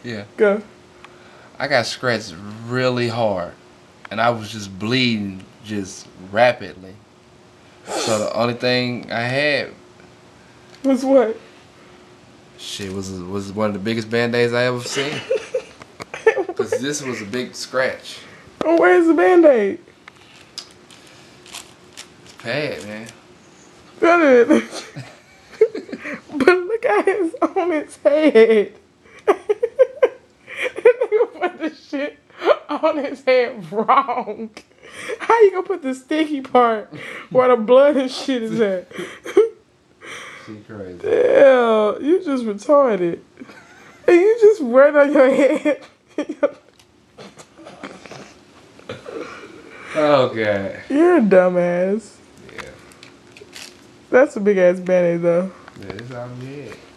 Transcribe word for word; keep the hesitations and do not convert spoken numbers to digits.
Yeah. Go. I got scratched really hard, and I was just bleeding just rapidly. So the only thing I had, Was what? shit, was was one of the biggest band-aids I ever seen. Cause this was a big scratch. Oh, where's the band-aid? It's bad, man. But look at his on his head. Nigga put the shit on his head wrong. How you gonna put the sticky part where the blood and shit is at? She crazy. Hell, you just retarded. And you just wear it on your head. Oh god. You're a dumbass. Yeah. That's a big ass band-aid though. Yeah, that's all we had.